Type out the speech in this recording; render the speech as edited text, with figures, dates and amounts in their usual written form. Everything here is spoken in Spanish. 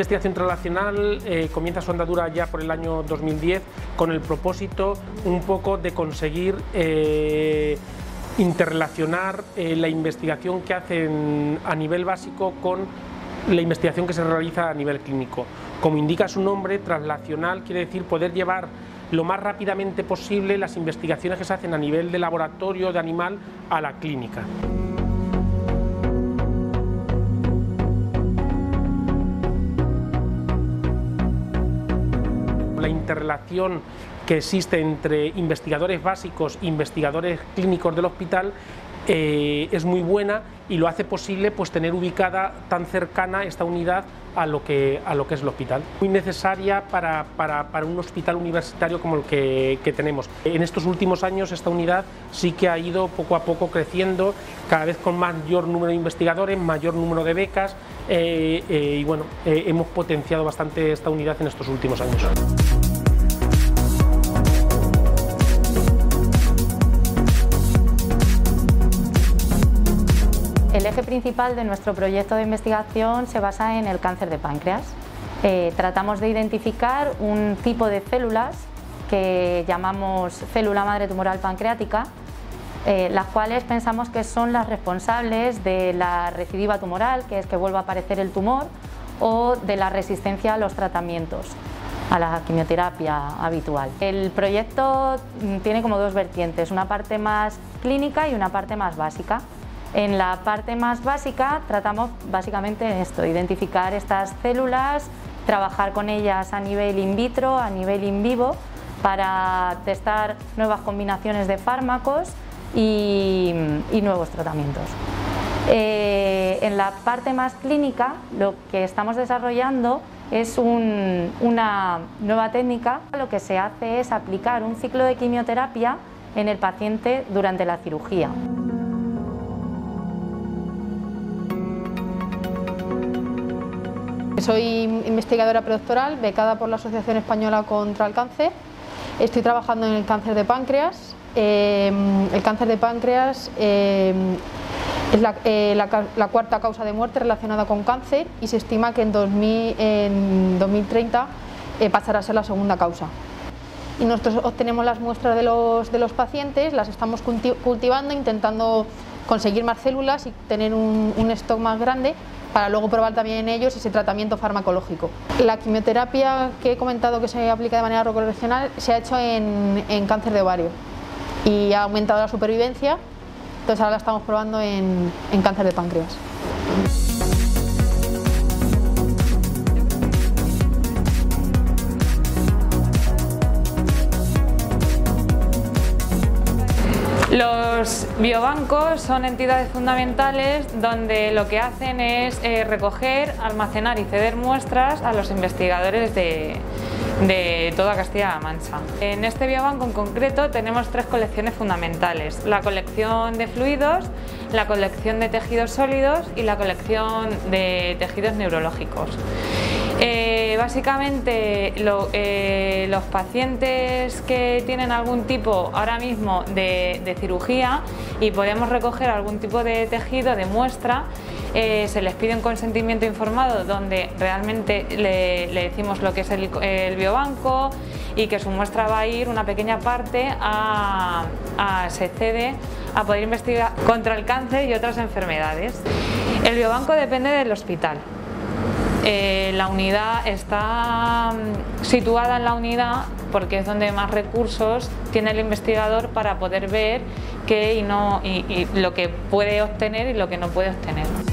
investigación translacional comienza su andadura ya por el año 2010 con el propósito un poco de conseguir interrelacionar la investigación que hacen a nivel básico con la investigación que se realiza a nivel clínico. Como indica su nombre, translacional quiere decir poder llevar lo más rápidamente posible las investigaciones que se hacen a nivel de laboratorio, de animal, a la clínica. La interrelación que existe entre investigadores básicos e investigadores clínicos del hospital es muy buena y lo hace posible pues tener ubicada tan cercana esta unidad a lo que es el hospital. Muy necesaria para un hospital universitario como el que tenemos. En estos últimos años esta unidad sí que ha ido poco a poco creciendo, cada vez con mayor número de investigadores, mayor número de becas y bueno, hemos potenciado bastante esta unidad en estos últimos años. El eje principal de nuestro proyecto de investigación se basa en el cáncer de páncreas. Tratamos de identificar un tipo de células que llamamos célula madre tumoral pancreática, las cuales pensamos que son las responsables de la recidiva tumoral, que es que vuelva a aparecer el tumor, o de la resistencia a los tratamientos, a la quimioterapia habitual. El proyecto tiene como dos vertientes, una parte más clínica y una parte más básica. En la parte más básica tratamos básicamente esto, identificar estas células, trabajar con ellas a nivel in vitro, a nivel in vivo, para testar nuevas combinaciones de fármacos y nuevos tratamientos. En la parte más clínica lo que estamos desarrollando es una nueva técnica. Lo que se hace es aplicar un ciclo de quimioterapia en el paciente durante la cirugía. Soy investigadora predoctoral, becada por la Asociación Española contra el Cáncer. Estoy trabajando en el cáncer de páncreas. El cáncer de páncreas es la cuarta causa de muerte relacionada con cáncer y se estima que en 2030 pasará a ser la segunda causa. Y nosotros obtenemos las muestras de los pacientes, las estamos cultivando, intentando conseguir más células y tener un stock más grande para luego probar también en ellos ese tratamiento farmacológico. La quimioterapia que he comentado que se aplica de manera regional se ha hecho en cáncer de ovario y ha aumentado la supervivencia, entonces ahora la estamos probando en cáncer de páncreas. Los biobancos son entidades fundamentales donde lo que hacen es recoger, almacenar y ceder muestras a los investigadores de toda Castilla-La Mancha. En este biobanco en concreto tenemos tres colecciones fundamentales: la colección de fluidos, la colección de tejidos sólidos y la colección de tejidos neurológicos. Básicamente los pacientes que tienen algún tipo ahora mismo de cirugía y podemos recoger algún tipo de tejido, de muestra, se les pide un consentimiento informado donde realmente le decimos lo que es el biobanco y que su muestra va a ir una pequeña parte se cede a poder investigar contra el cáncer y otras enfermedades. El biobanco depende del hospital. La unidad está situada en la unidad porque es donde más recursos tiene el investigador para poder ver qué y lo que puede obtener y lo que no puede obtener.